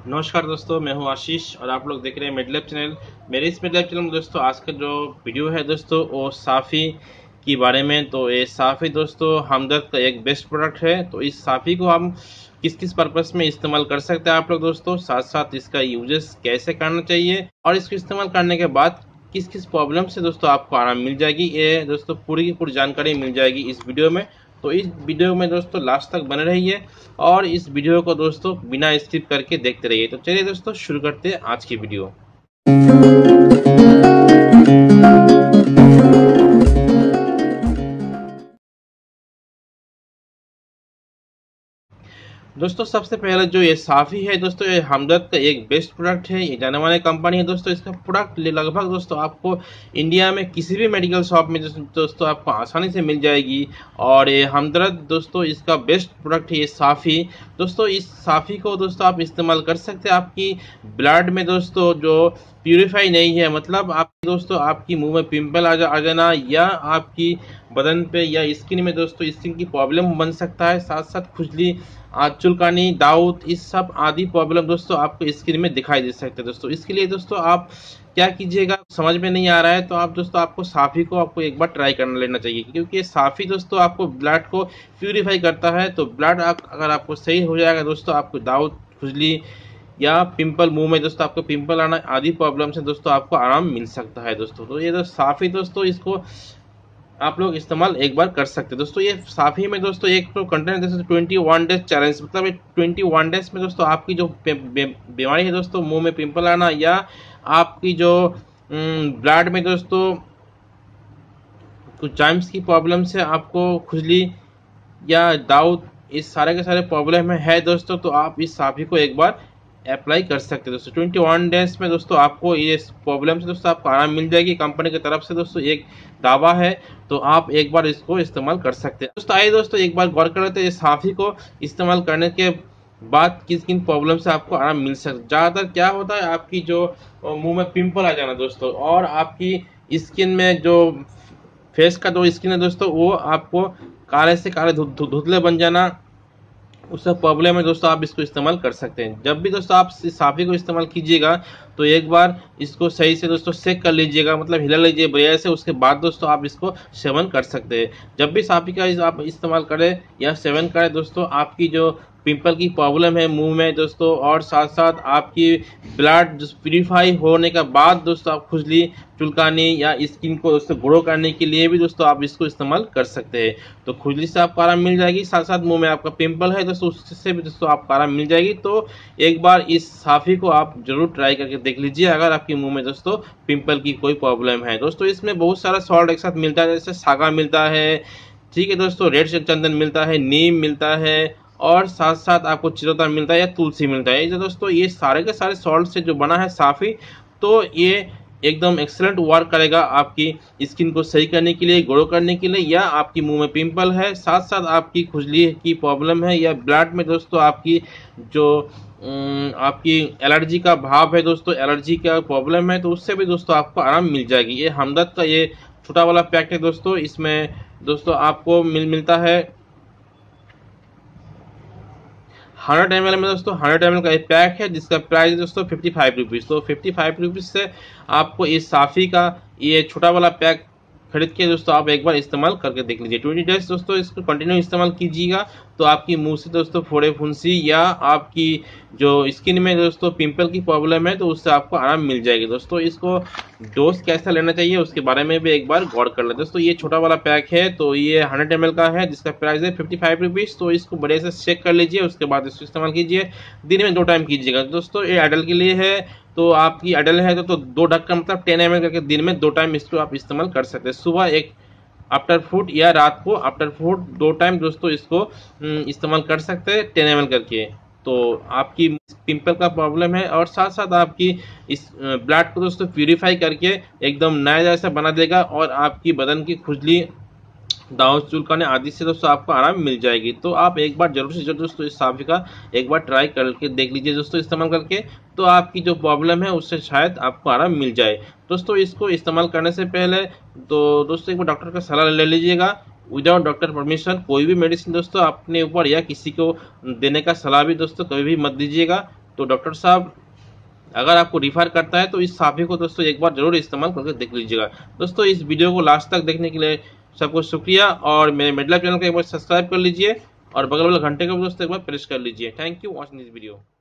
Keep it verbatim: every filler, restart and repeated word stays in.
नमस्कार दोस्तों, मैं हूं आशीष और आप लोग देख रहे हैं मेडलैब चैनल। मेरे इस मेडलैब चैनल में दोस्तों आज का जो वीडियो है दोस्तों वो साफ़ी के बारे में। तो ये साफ़ी दोस्तों हमदर्द का एक बेस्ट प्रोडक्ट है। तो इस साफ़ी को हम किस किस पर्पस में इस्तेमाल कर सकते हैं आप लोग दोस्तों, साथ साथ इसका यूजेस कैसे करना चाहिए और इसको इस्तेमाल करने के बाद किस किस प्रॉब्लम से दोस्तों आपको आराम मिल जाएगी, ये दोस्तों पूरी की पूरी जानकारी मिल जाएगी इस वीडियो में। तो इस वीडियो में दोस्तों लास्ट तक बने रहिए और इस वीडियो को दोस्तों बिना स्किप करके देखते रहिए। तो चलिए दोस्तों शुरू करते हैं आज की वीडियो। दोस्तों सबसे पहले जो ये साफ़ी है दोस्तों, ये हमदर्द का एक बेस्ट प्रोडक्ट है। ये जाने माने कंपनी है दोस्तों। इसका प्रोडक्ट लगभग दोस्तों आपको इंडिया में किसी भी मेडिकल शॉप में दोस्तों आपको आसानी से मिल जाएगी। और ये हमदर्द दोस्तों इसका बेस्ट प्रोडक्ट है ये साफ़ी। दोस्तों इस साफ़ी को दोस्तों आप इस्तेमाल कर सकते हैं आपकी ब्लड में दोस्तों जो प्यूरिफाई नहीं है, मतलब आप दोस्तों आपकी मुंह में पिंपल आ, जा, आ जाना या आपकी बदन पे या स्किन में दोस्तों स्किन की प्रॉब्लम बन सकता है, साथ साथ खुजली, चुलकानी, दाउत, इस सब आदि प्रॉब्लम दोस्तों आपको स्किन में दिखाई दे सकते हैं दोस्तों। इसके लिए दोस्तों आप क्या कीजिएगा, समझ में नहीं आ रहा है तो आप दोस्तों आपको साफ़ी को आपको एक बार ट्राई करना लेना चाहिए, क्योंकि साफ़ी दोस्तों आपको ब्लड को प्यूरिफाई करता है। तो ब्लड आप अगर आपको सही हो जाएगा दोस्तों, आपको दाउत, खुजली या पिंपल, मुंह में दोस्तों आपको पिंपल आना आदि प्रॉब्लम से दोस्तों आपको आराम मिल सकता है दोस्तों। तो ये तो साफ़ी दोस्तों इसको आप लोग इस्तेमाल एक बार कर सकते हैं दोस्तों। ये साफ़ी में दोस्तों एक तो कंटेंट दोस्तों ट्वेंटी वन डेज चैलेंज, मतलब ट्वेंटी वन डेज में दोस्तों आपकी जो बीमारी है दोस्तों, मुंह में पिंपल आना या आपकी जो ब्लड में दोस्तों कुछ जाइम्स की प्रॉब्लम से आपको खुजली या दाउत, इस सारे के सारे प्रॉब्लम है दोस्तों, तो आप इस साफ़ी को एक बार अप्लाई कर सकते हैं दोस्तों। ट्वेंटी वन डेज में दोस्तों आपको ये प्रॉब्लम से दोस्तों आपको आराम मिल जाएगी। कंपनी की तरफ से दोस्तों एक दावा है, तो आप एक बार इसको इस्तेमाल कर सकते हैं दोस्तों। आइए दोस्तों एक बार गौर कर लेते हैं इस साफ़ी को इस्तेमाल करने के बाद किस किन प्रॉब्लम से आपको आराम मिल सकता है। ज़्यादातर क्या होता है, आपकी जो मुंह में पिंपल आ जाना दोस्तों और आपकी स्किन में जो फेस का जो स्किन है दोस्तों वो आपको काले से काले धुंधले बन जाना, उस सब प्रॉब्लम है दोस्तों आप इसको इस्तेमाल कर सकते हैं। जब भी दोस्तों आप इस साफ़ी को इस्तेमाल कीजिएगा तो एक बार इसको सही से दोस्तों सेक कर लीजिएगा, मतलब हिला लीजिए बढ़िया से, उसके बाद दोस्तों आप इसको सेवन कर सकते हैं। जब भी साफ़ी का आप इस्तेमाल करें या सेवन करें दोस्तों, आपकी जो पिंपल की प्रॉब्लम है मुंह में दोस्तों और साथ साथ आपकी ब्लड प्यूरिफाई होने के बाद दोस्तों आप खुजली, चुलकानी या स्किन को दोस्तों ग्रो करने के लिए भी दोस्तों आप इसको इस्तेमाल कर सकते हैं। तो खुजली से आपको आराम मिल जाएगी, साथ साथ मुंह में आपका पिंपल है दोस्तों उससे भी दोस्तों आपको आराम मिल जाएगी। तो एक बार इस साफ़ी को आप जरूर ट्राई करके देख लीजिए अगर आपके मुंह में दोस्तों पिंपल की कोई प्रॉब्लम है दोस्तों। इसमें बहुत सारा सॉल्ट एक साथ मिलता है, जैसे सागा मिलता है, ठीक है दोस्तों, रेड चंदन मिलता है, नीम मिलता है और साथ साथ आपको चिरोता मिलता है या तुलसी मिलता है। ये दोस्तों ये सारे के सारे सॉल्ट से जो बना है साफ़ी, तो ये एकदम एक्सेलेंट वर्क करेगा आपकी स्किन को सही करने के लिए, ग्रो करने के लिए, या आपकी मुंह में पिंपल है, साथ साथ आपकी खुजली की प्रॉब्लम है या ब्लड में दोस्तों आपकी जो आपकी एलर्जी का भाव है दोस्तों, एलर्जी का प्रॉब्लम है, तो उससे भी दोस्तों आपको आराम मिल जाएगी। ये हमदर्द का ये छोटा वाला पैक है दोस्तों। इसमें दोस्तों आपको मिल मिलता है हंड्रेड एम एल में दोस्तों, हंड्रेड एम एल का एक पैक है जिसका प्राइस है दोस्तों फिफ्टी फाइव रुपीज़। तो फिफ्टी फाइव रुपीज़ से आपको इस साफ़ी का ये छोटा वाला पैक खरीद के दोस्तों आप एक बार इस्तेमाल करके देख लीजिए। ट्वेंटी डेज दोस्तों इसको कंटिन्यू इस्तेमाल कीजिएगा तो आपकी मुंह से दोस्तों फोड़े फुंसी या आपकी जो स्किन में दोस्तों पिंपल की प्रॉब्लम है तो उससे आपको आराम मिल जाएगी दोस्तों। इसको डोज कैसा लेना चाहिए उसके बारे में भी एक बार गौर कर लें दोस्तों। ये छोटा वाला पैक है तो ये हंड्रेड एम एल का है जिसका प्राइस है फिफ्टी फाइव रुपीज़। तो इसको बढ़िया से चेक कर लीजिए, उसके बाद इसको इस्तेमाल कीजिए। दिन में दो टाइम कीजिएगा दोस्तों। ये एडल्ट के लिए है, तो आपकी एडल्ट है तो, तो दो ढक्कन मतलब टेन एम एल करके दिन में दो टाइम इसको आप इस्तेमाल कर सकते हैं। सुबह एक आफ्टर फूड या रात को आफ्टर फूड दो टाइम दोस्तों इसको इस्तेमाल कर सकते हैं टेन एम एल करके। तो आपकी पिंपल का प्रॉब्लम है और साथ साथ आपकी इस ब्लड को दोस्तों प्यूरिफाई करके एकदम नया जैसा बना देगा और आपकी बदन की खुजली, दाउत, चुलकाने आदि से दोस्तों आपको आराम मिल जाएगी। तो आप एक बार जरूर से जरूर दोस्तों इस साफ़ी का एक बार ट्राई करके देख लीजिए दोस्तों इस्तेमाल करके, तो आपकी जो प्रॉब्लम है उससे शायद आपको आराम मिल जाए दोस्तों। इसको इस्तेमाल करने से पहले तो दोस्तों एक बार डॉक्टर का सलाह ले लीजिएगा। विदाउट डॉक्टर परमिशन कोई भी मेडिसिन दोस्तों अपने ऊपर या किसी को देने का सलाह भी दोस्तों कभी भी मत दीजिएगा। तो डॉक्टर साहब अगर आपको रिफर करता है तो इस साफी को दोस्तों एक बार जरूर इस्तेमाल करके देख लीजिएगा। दोस्तों इस वीडियो को लास्ट तक देखने के लिए सबको शुक्रिया, और मेरे मेडलाइफ चैनल को एक बार सब्सक्राइब कर लीजिए और बगल वाले घंटे को भी दोस्तों एक बार प्रेस कर लीजिए। Thank you watching this video.